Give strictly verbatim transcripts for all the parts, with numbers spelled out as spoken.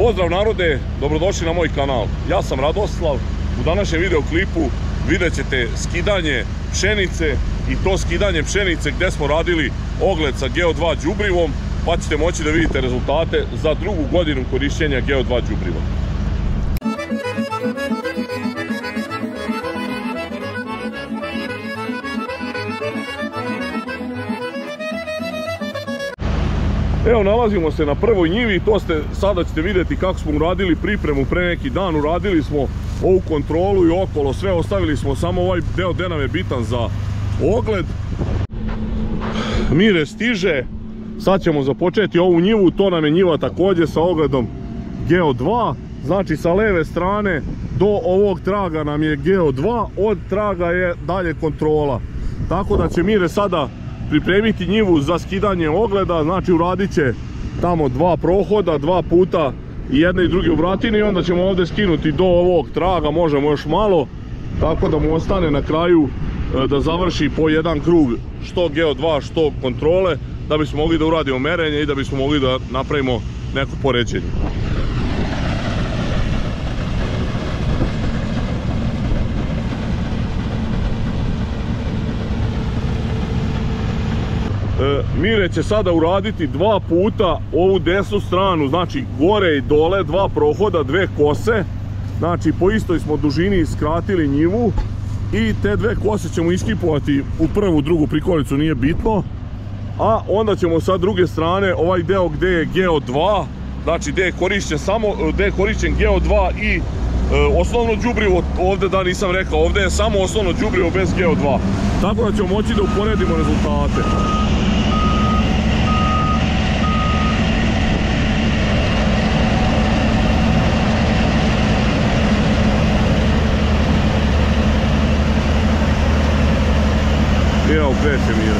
Pozdrav narode, dobrodošli na moj kanal. Ja sam Radoslav. U današnjem videoklipu vidjet ćete skidanje pšenice i to skidanje pšenice gdje smo radili ogled sa Geo dva đubrivom, pa ćete moći da vidite rezultate za drugu godinu korišćenja Geo dva đubriva. Evo, nalazimo se na prvoj njivi, to ste, sada ćete vidjeti kako smo uradili pripremu pre neki dan. Uradili smo ovu kontrolu i okolo sve, ostavili smo samo ovaj deo gde nam je bitan za ogled. Mire stiže, sad ćemo započeti ovu njivu, to nam je njiva također sa ogledom Geo dva. Znači sa leve strane do ovog traga nam je Geo dva, od traga je dalje kontrola. Tako da će Mire sada pripremiti njivu za skidanje ogleda, znači uradit će tamo dva prohoda, dva puta i jedne i druge u vratini, i onda ćemo ovdje skinuti do ovog traga, možemo još malo, tako da mu ostane na kraju da završi po jedan krug, što Geo dva, što kontrole, da bismo mogli da uradimo merenje i da bismo mogli da napravimo neko poređenje. Mire će sada uraditi dva puta ovu desnu stranu, znači gore i dole, dva prohoda, dve kose. Znači po istoj smo dužini skratili njivu i te dve kose ćemo iskipovati u prvu, drugu prikolicu, nije bitno. A onda ćemo sa druge strane ovaj deo gde je Geo dva, znači gde je korišćen samo, gde je korišćen Geo dva i e, osnovno đubrivo, ovdje da nisam rekao, ovdje je samo osnovno đubrivo bez Geo dva. Tako da ćemo moći da uporedimo rezultate. Evo, kreće Mire.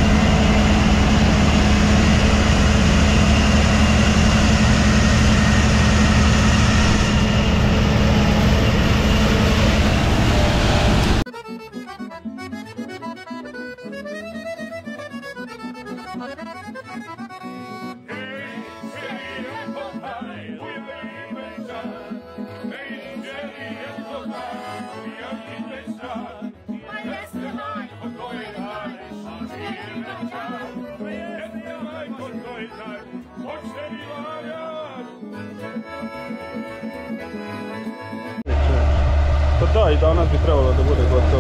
Pa da, i danas bi trebalo da bude gotovo.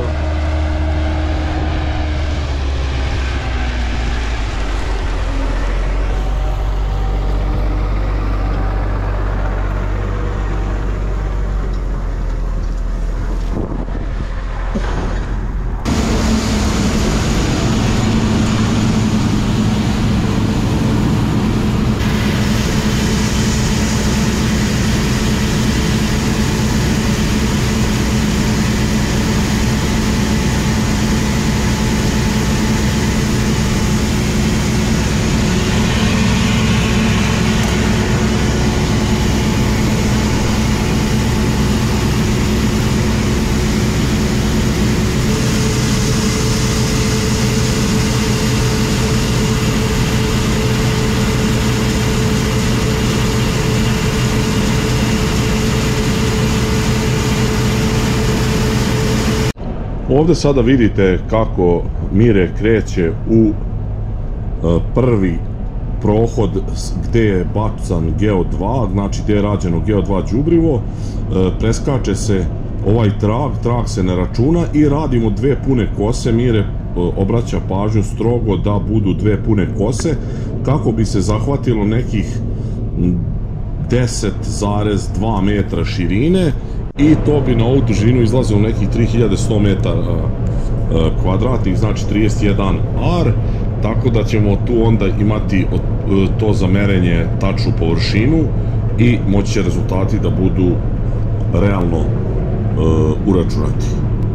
Ovdje sada vidite kako Mire kreće u prvi prohod gdje je bacan Geo dva, znači gdje je rađeno Geo dva đubrivo. Preskače se ovaj trag, trag se ne računa i radimo dve pune kose. Mire obraća pažnju strogo da budu dve pune kose kako bi se zahvatilo nekih deset zarez dva metra širine, i to bi na ovu dužinu izlazilo nekih tri hiljade sto metara kvadratnih, znači trideset jedan ar, tako da ćemo tu onda imati to za merenje tačnu površinu i moći će rezultati da budu realno uračunati.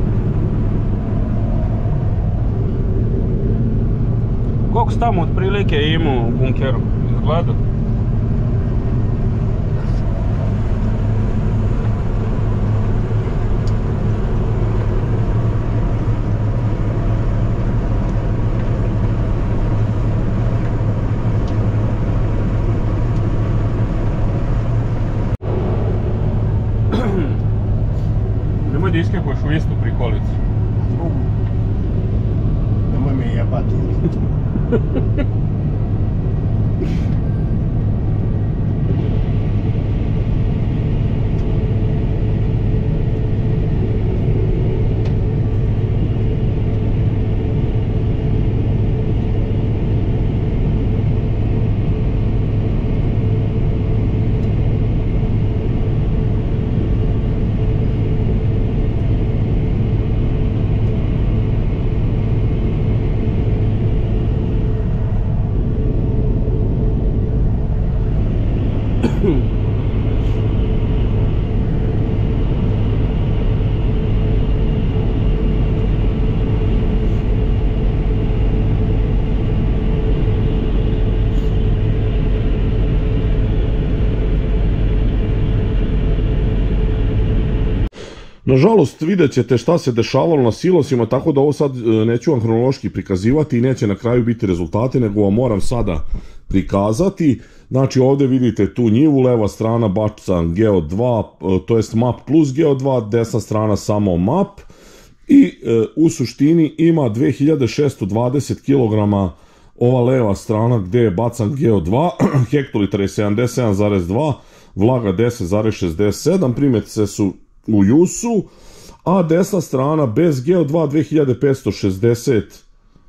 Koliko si tamo otprilike imao u bunkeru? Izgleda? iskipuješ u istu prikolicu? Drugu. Nemoj me jebati. Nažalost, vidjet ćete šta se dešavalo na silosima, tako da ovo sad neću vam hronološki prikazivati i neće na kraju biti rezultati, nego vam moram sada prikazati. Znači ovdje vidite tu njivu, leva strana bačan Geo dva, to jest map plus Geo dva, desna strana samo map i e, u suštini ima dve hiljade šessto dvadeset kilograma ova leva strana gdje je bacan Geo dva, hektolitar je sedamdeset sedam zarez dva, vlaga deset zarez šezdeset sedam, primjerice su u jusu, a desna strana bez Geo dva dve hiljade petsto šezdeset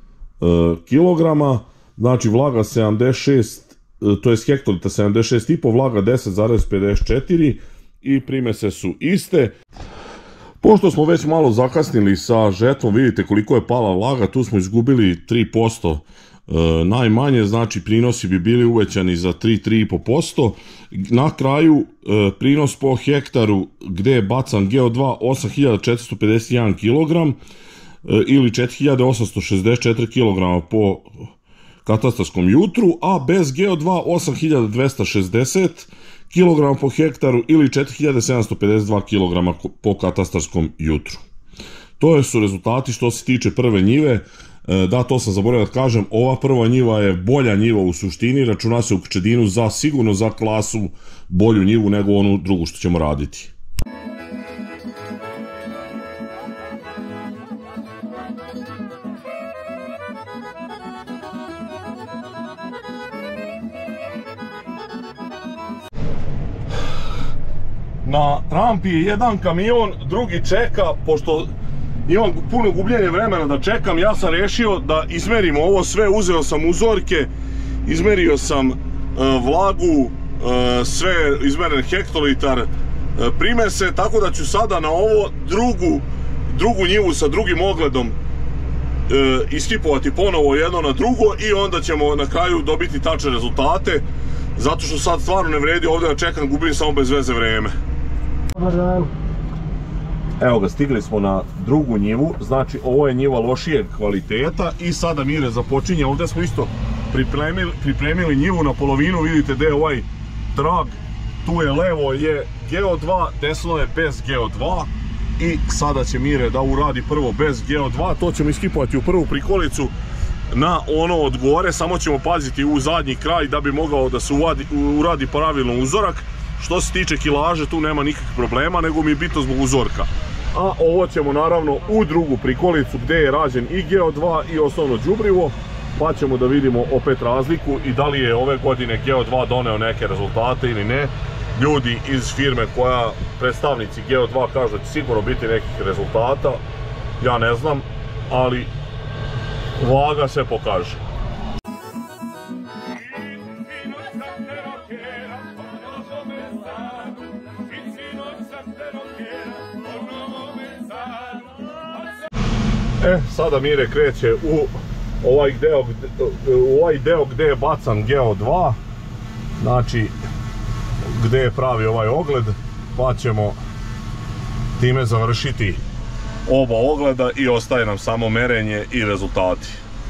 kilograma, znači vlaga sedamdeset šest, to je hektolitar sedamdeset šest i po, vlaga deset zarez pedeset četiri i primjese su iste. Pošto smo već malo zakasnili sa žetvom, vidite koliko je pala vlaga, tu smo izgubili tri posto e, najmanje, znači prinosi bi bili uvećani za tri do tri i po posto. Na kraju e, prinos po hektaru gdje je bacan Geo dva osam hiljada četiristo pedeset jedan kilogram e, ili četiri hiljade osamsto šezdeset četiri kilograma po katastarskom jutru, a bez Geo dva osam hiljada dvesta šezdeset kilograma po hektaru ili četiri hiljade sedamsto pedeset dva kilograma po katastarskom jutru. To su rezultati što se tiče prve njive. Da, to sam zaboravio da kažem, ova prva njiva je bolja njiva u suštini, računa se u Kčedinu za sigurno za klasu bolju njivu nego onu drugu što ćemo raditi. Na rampi je jedan kamion, drugi čeka, pošto imam puno gubljenje vremena da čekam, ja sam rešio da izmerimo ovo sve, uzeo sam uzorke, izmerio sam e, vlagu, e, sve izmeren hektolitar, e, primese, tako da ću sada na ovo drugu, drugu njivu sa drugim ogledom e, iskipovati ponovo jedno na drugo i onda ćemo na kraju dobiti tačne rezultate, zato što sad stvarno ne vredi ovdje da čekam, gubim samo bez veze vreme. Dobar dan. Evo ga, stigli smo na drugu njivu, znači ovo je njiva lošijeg kvaliteta i sada Mire započinje, ovdje smo isto pripremili, pripremili njivu na polovinu, vidite gdje je ovaj trag, tu je levo je Geo dva, desno je bez Geo dva i sada će Mire da uradi prvo bez Geo dva, to ćemo iskipovati u prvu prikolicu na ono od gore, samo ćemo paziti u zadnji kraj da bi mogao da se uradi, uradi pravilno uzorak. Što se tiče kilaže, tu nema nikakvih problema, nego mi je bitno zbog uzorka. A ovo ćemo naravno u drugu prikolicu gdje je rađen i Geo dva i osnovno đubrivo, pa ćemo da vidimo opet razliku i da li je ove godine Geo dva doneo neke rezultate ili ne. Ljudi iz firme koja, predstavnici Geo dva, kažu da će sigurno biti nekih rezultata, ja ne znam, ali vlaga se pokaže. E, sada Mire kreće u ovaj deo, u ovaj deo gdje je bacan Geo dva, znači gdje je pravi ovaj ogled, pa ćemo time završiti oba ogleda i ostaje nam samo merenje i rezultati.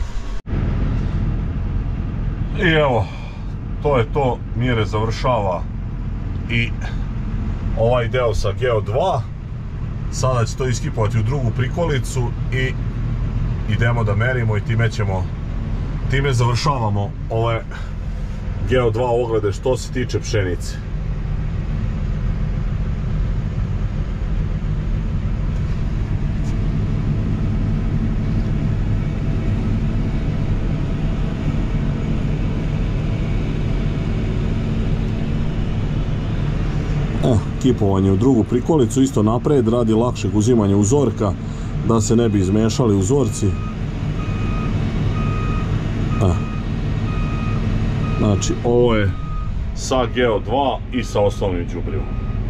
I evo, to je to, Mire završava i ovaj deo sa Geo dva. Sada će to iskipovati u drugu prikolicu i idemo da merimo i time ćemo, time završavamo ove Geo dva oglede što se tiče pšenice. kipovanje u drugu prikolicu, isto napred, radi lakšeg uzimanja uzorka, da se ne bi izmešali uzorci. A. Znači, ovo je sa Geo dva i sa osnovnim đubrivom.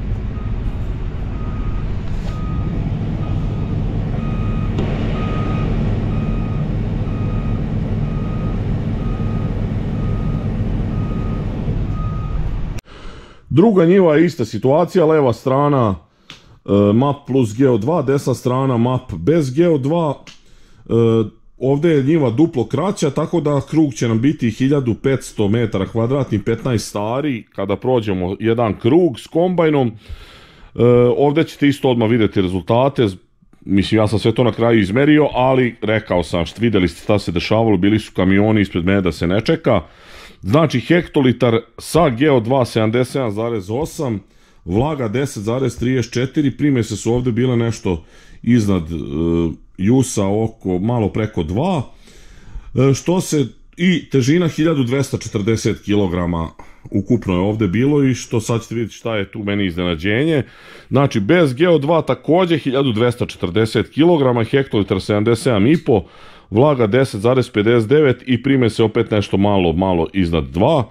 Druga njiva je ista situacija, leva strana e, map plus Geo dva, desna strana map bez Geo dva. E, ovdje je njiva duplo kraća, tako da krug će nam biti hiljadu petsto metara kvadratnih, petnaest stari, kada prođemo jedan krug s kombajnom. E, ovdje ćete isto odmah vidjeti rezultate. Mislim, ja sam sve to na kraju izmerio, ali rekao sam, što vidjeli ste šta se dešavalo, bili su kamioni ispred mene da se ne čeka. Znači, hektolitar sa Geo dva sedamdeset sedam zarez osam, vlaga deset zarez trideset četiri, primese su ovdje bile nešto iznad e, jusa, oko malo preko dva, e, što se i težina hiljadu dvesta četrdeset kilograma ukupno je ovdje bilo, i što sad ćete vidjeti šta je tu meni iznenađenje. Znači, bez Geo dva također hiljadu dvesta četrdeset kilograma, hektolitar sedamdeset sedam i po, vlaga deset zarez pedeset devet i prime se opet nešto malo, malo iznad dva.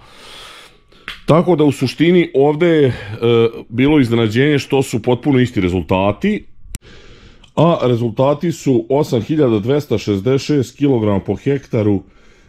Tako da u suštini ovdje je e, bilo iznenađenje što su potpuno isti rezultati. A rezultati su osam hiljada dvesta šezdeset šest kilograma po hektaru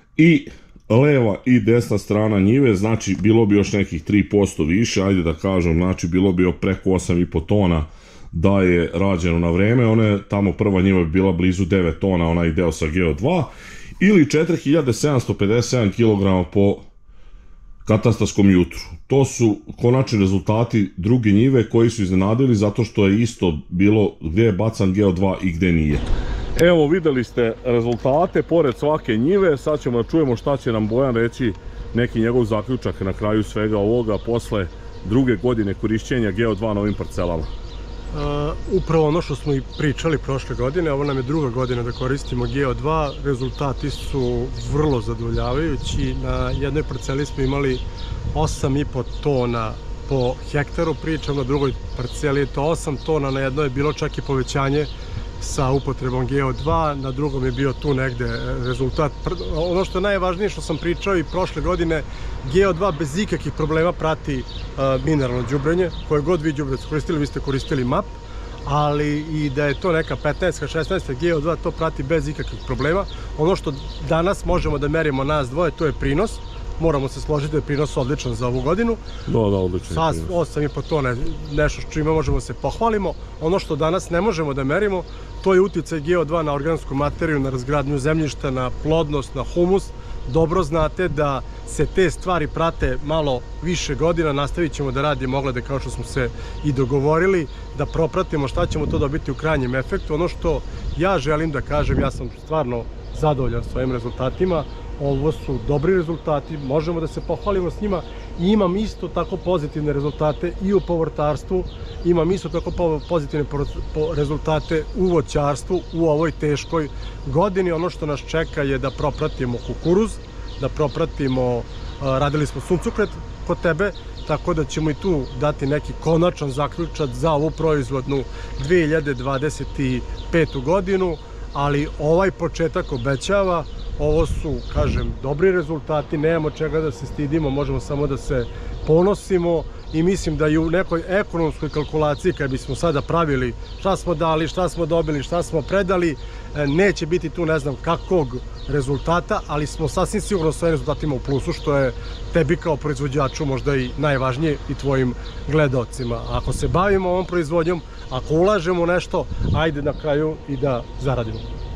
i leva i desna strana njive, znači bilo bi još nekih tri posto više, ajde da kažem, znači bilo bi preko osam i po tona da je rađeno na vreme. One tamo prva njiva bi bila blizu devet tona, onaj deo sa Geo dva, ili četiri hiljade sedamsto pedeset sedam kilograma po katastarskom jutru. To su konačni rezultati druge njive koji su iznenadili zato što je isto bilo gdje je bacan Geo dva i gdje nije. Evo, videli ste rezultate pored svake njive, sad ćemo da čujemo šta će nam Bojan reći, neki njegov zaključak na kraju svega ovoga posle druge godine korišćenja Geo dva na ovim parcelama. Uh, upravo ono što smo i pričali prošle godine, ovo nam je druga godina da koristimo Geo dva, rezultati su vrlo zadovoljavajući. Na jednoj parceli smo imali osam i po tona po hektaru, pričam, na drugoj parceli je to osam tona, na jednoj je bilo čak i povećanje sa upotrebom Geo dva, na drugom je bio tu negde rezultat. Ono što je najvažnije što sam pričao i prošle godine, Geo dva bez ikakvih problema prati uh, mineralno đubrenje, koje god vi đubre koristili, vi ste koristili map, ali i da je to neka petnaest šesnaest, Geo dva to prati bez ikakvih problema. Ono što danas možemo da merimo nas dvoje, to je prinos. Moramo se složiti da je prinos odličan za ovu godinu. Da, da, odličan. Sa osam i po tone, nešto što čime možemo se pohvalimo. Ono što danas ne možemo da merimo, to je uticaj Geo dva na organsku materiju, na razgradnju zemljišta, na plodnost, na humus. Dobro znate da se te stvari prate malo više godina, nastavit ćemo da radimo oglede kao što smo se i dogovorili, da propratimo šta ćemo to dobiti u krajnjem efektu. Ono što ja želim da kažem, ja sam stvarno zadovoljan svojim rezultatima. Ovo su dobri rezultati, možemo da se pohvalimo s njima, i imam isto tako pozitivne rezultate i u povrtarstvu, imam isto tako pozitivne rezultate u voćarstvu u ovoj teškoj godini. Ono što nas čeka je da propratimo kukuruz, da propratimo, radili smo suncokret kod tebe, tako da ćemo i tu dati neki konačan zaključak za ovu proizvodnu dve hiljade dvadeset petu godinu, ali ovaj početak obećava. Ovo su, kažem, dobri rezultati, nemamo čega da se stidimo, možemo samo da se ponosimo, i mislim da i u nekoj ekonomskoj kalkulaciji, kad bismo sada pravili šta smo dali, šta smo dobili, šta smo predali, neće biti tu ne znam kakvog rezultata, ali smo sasvim sigurno s ovim rezultatima u plusu, što je tebi kao proizvođaču možda i najvažnije, i tvojim gledaocima. Ako se bavimo ovom proizvodnjom, ako ulažemo nešto, ajde na kraju i da zaradimo.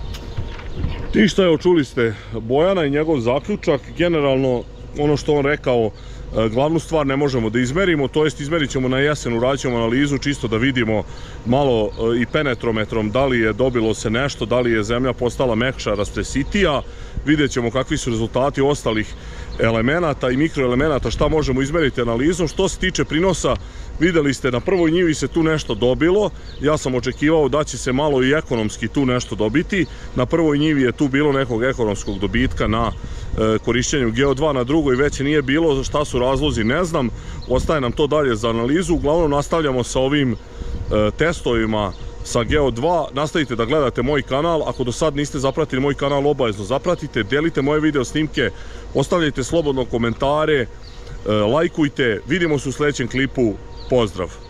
I šta je, čuli ste Bojana i njegov zaključak. Generalno, ono što on rekao, glavnu stvar ne možemo da izmerimo, to jest izmerit ćemo na jesen, uradit ćemo analizu čisto da vidimo malo i penetrometrom da li je dobilo se nešto, da li je zemlja postala mekša, rastresitija. Vidjet ćemo kakvi su rezultati ostalih elemenata i mikroelemenata, šta možemo izmeriti analizom. Što se tiče prinosa, Videli ste, na prvoj njivi se tu nešto dobilo, ja sam očekivao da će se malo i ekonomski tu nešto dobiti. Na prvoj njivi je tu bilo nekog ekonomskog dobitka na e, korišćenju Geo dva, na drugoj već nije bilo, šta su razlozi ne znam, ostaje nam to dalje za analizu. Uglavnom nastavljamo sa ovim e, testovima sa Geo dva, nastavite da gledate moj kanal, ako do sad niste zapratili moj kanal, obavezno zapratite, delite moje video snimke, ostavljajte slobodno komentare, lajkujte, vidimo se u sljedećem klipu, pozdrav!